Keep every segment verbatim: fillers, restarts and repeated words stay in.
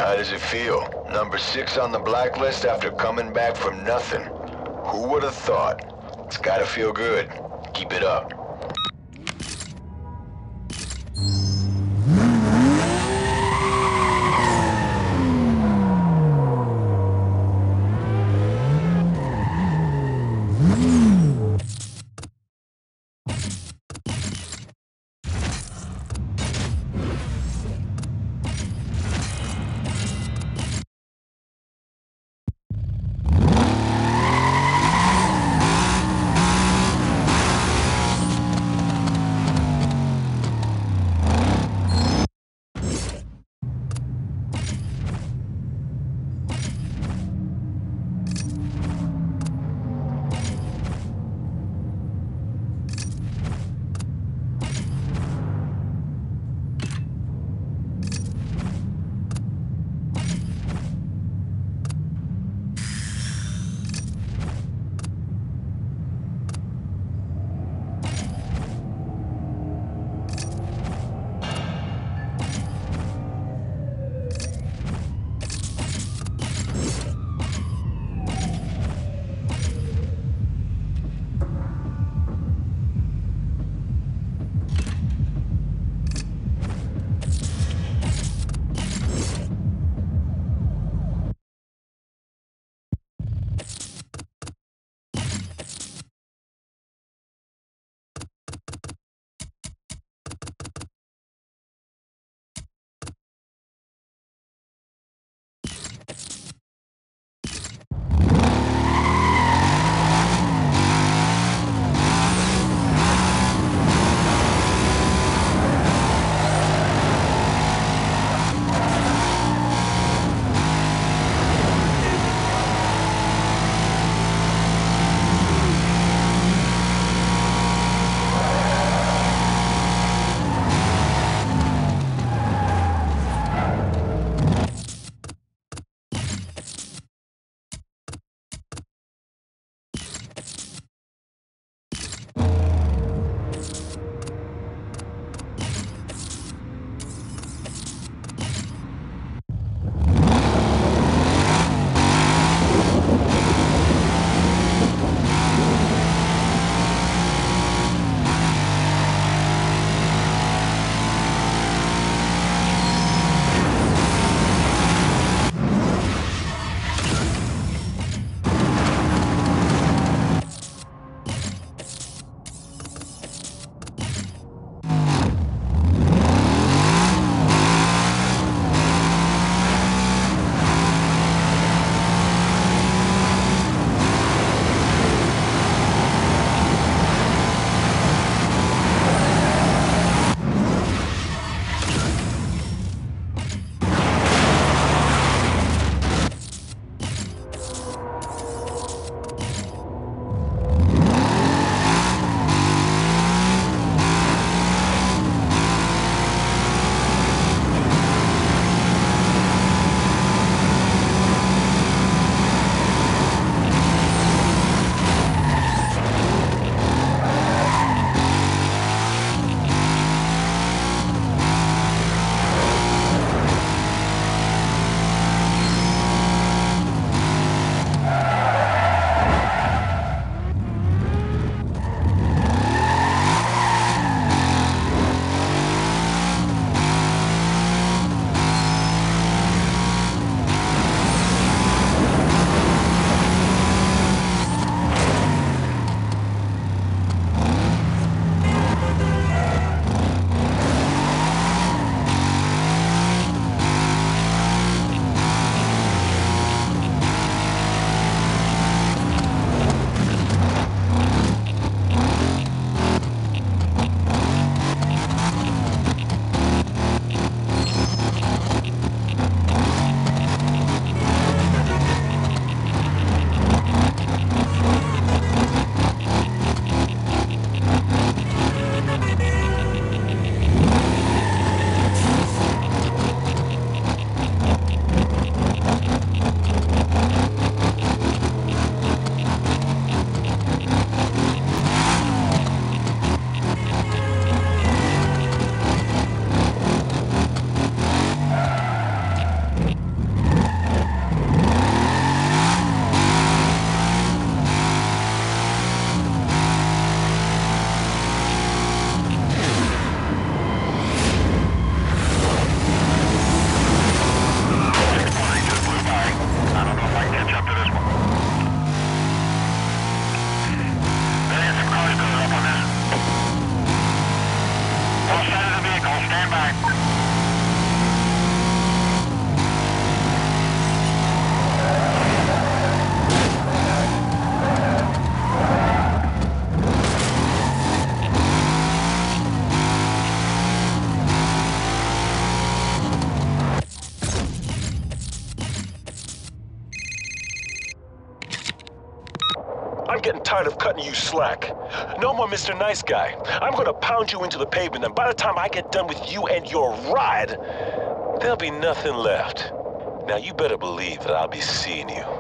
How does it feel? Number six on the blacklist after coming back from nothing. Who would have thought? It's gotta feel good. Keep it up. I'm getting tired of cutting you slack. No more Mister Nice Guy. I'm gonna pound you into the pavement, and by the time I get done with you and your ride, there'll be nothing left. Now you better believe that I'll be seeing you.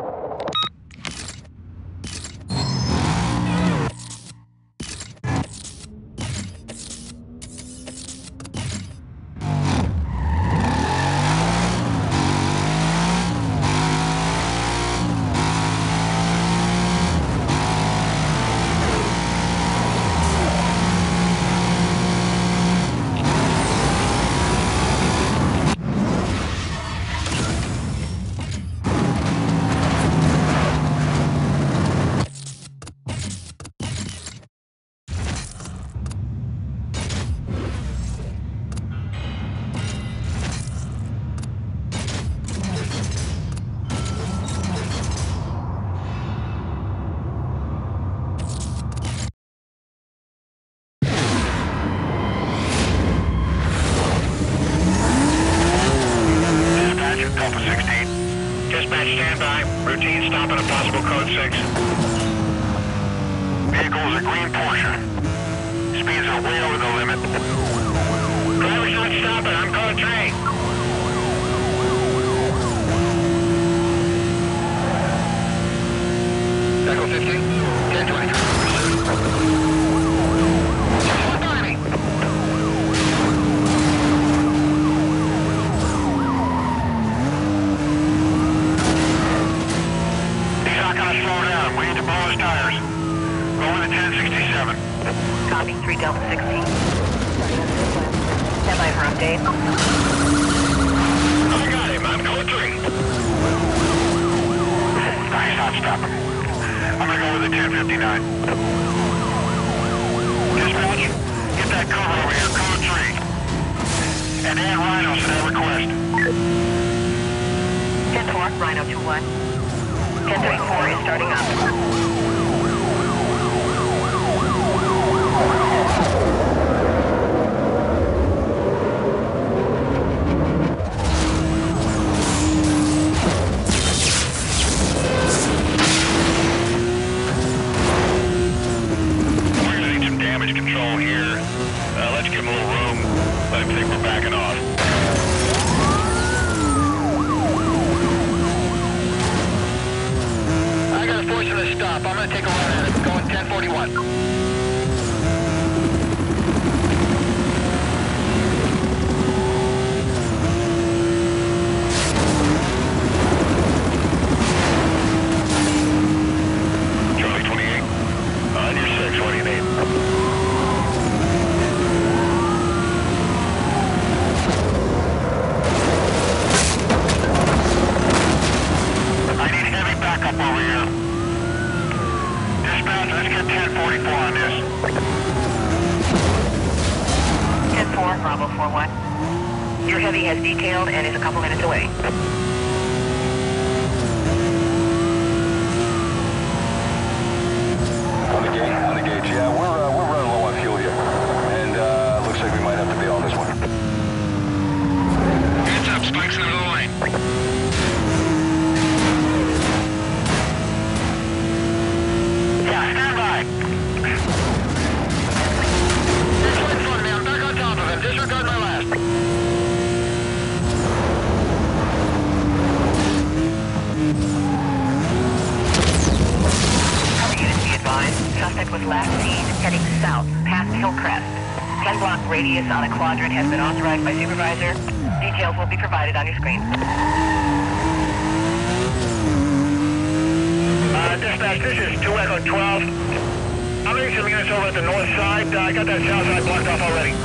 Routine stop at a possible code six. Vehicle is a green Porsche. Speeds are way over the limit. Driver's not stopping. I'm code three. Echo fifteen. ten twenty. Copy, three Delta sixteen. Stand by for update. I got him, I'm code three. He's not stopping. I'm gonna go with the ten fifty-nine. Dispatch, get that cover over here, code three. And add Rhinos to that request. ten four, Rhino two one. ten thirty-four is starting up. Control here. Uh, let's give him a little room. Let him think we're backing off. I got a force in the stop. I'm going to take a run at it. Going ten forty-one. Charlie twenty-eight. On your six, what do you need? Backup over here. Dispatch, let's get ten forty-four on this. ten four, Bravo four one. Your heavy has detailed and is a couple minutes away. On the gate, on the gauge, yeah, we're, uh, we're running low on fuel here. And, uh, looks like we might have to bail on this one. Heads up, spikes in the middle of the lane. Disregard my last. Units be advised. Suspect was last seen heading south, past Hillcrest. ten block radius on a quadrant has been authorized by supervisor. Details will be provided on your screen. Uh, dispatch, this is two Echo twelve. I'm getting some units over at the north side. Uh, I got that south side blocked off already.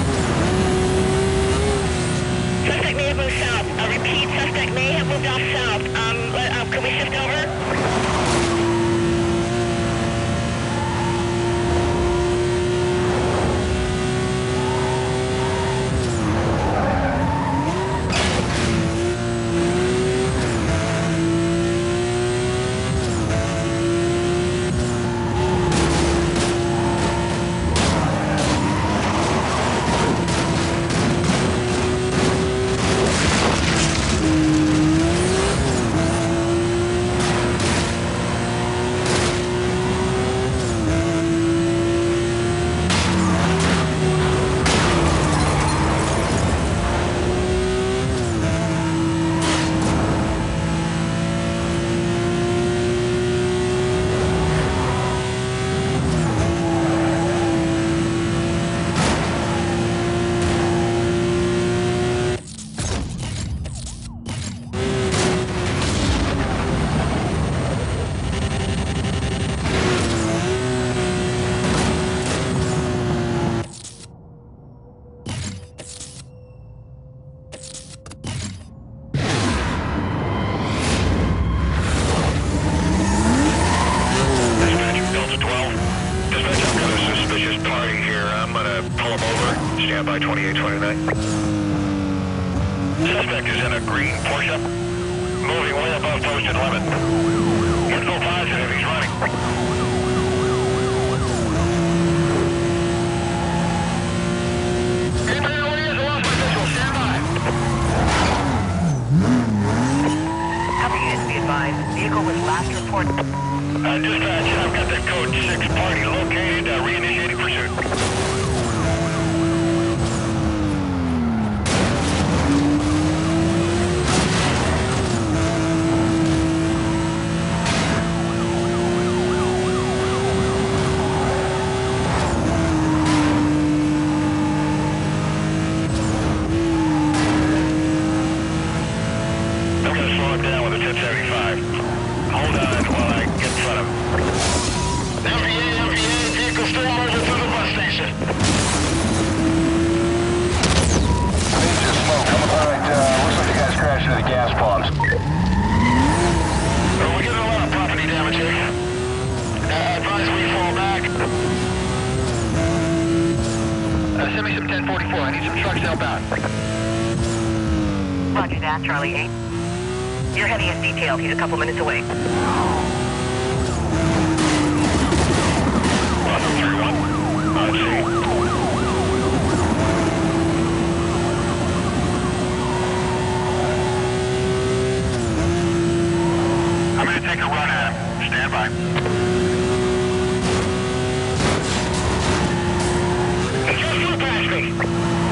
Suspect may have moved south. I repeat, suspect may have moved off south. Um, uh, can we shift over? July twenty-eight twenty-nine. Suspect is in a green Porsche. Moving way above posted limit. Info positive, he's running. Anybody know where he is? I lost my visual. Stand by. Cover units be advised. Vehicle was last reported. Uh, dispatch, I've got the code six party located, uh, reinitiating pursuit. Roger that, Charlie eight. You're heading as detailed. He's a couple minutes away. I'm going to take a run at him. Stand by. He just flew past me.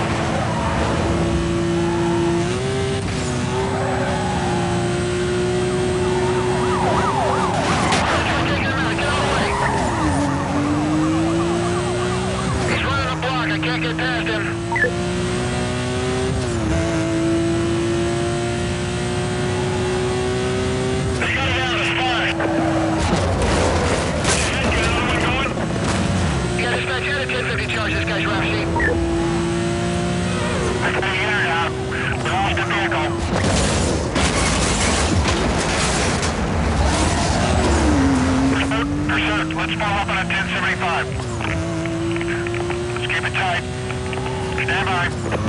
Get past him. They got it out of the spot. Get another one going? Yeah, dispatch, had a ten fifty charge. This guy's rough sheet. I can hear it now. We lost the vehicle. Pursuit, let's follow up on a ten seventy-five. Keep it tight. Stand by.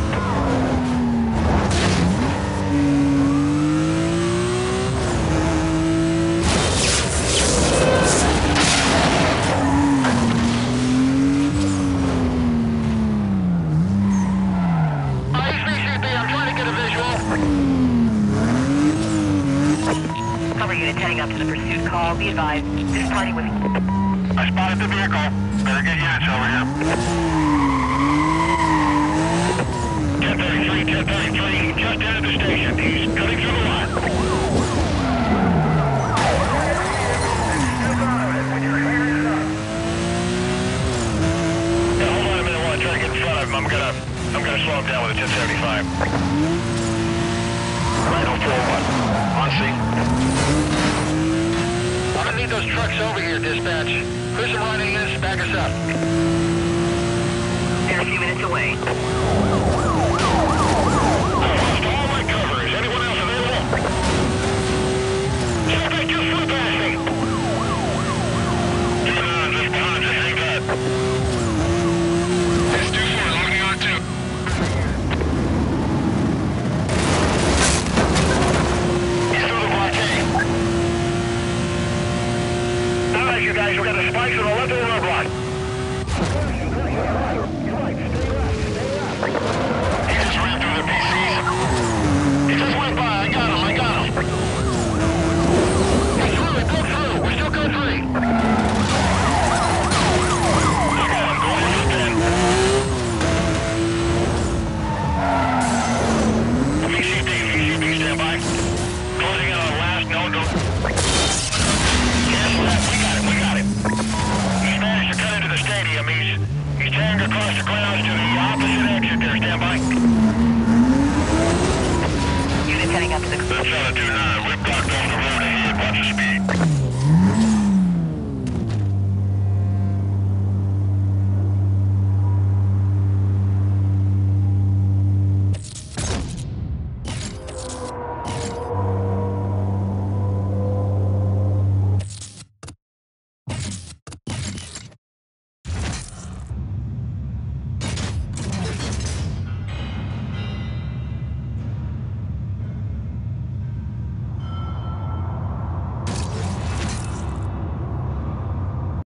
I C C B, I'm trying to get a visual. Cover units heading up to the pursuit call. Be advised, this party was... I spotted the vehicle. Better get units over here. ten thirty-three, ten thirty-three, just entered the station. He's cutting through the line. Yeah, hold on a minute while I try to get in front of him. I'm gonna, I'm gonna slow him down with a ten seventy-five. Right on four one. On scene. I'm gonna need those trucks over here, dispatch. Push them running in, back us up. They're a few minutes away. Guys, we got the spikes on the left of the roadblock.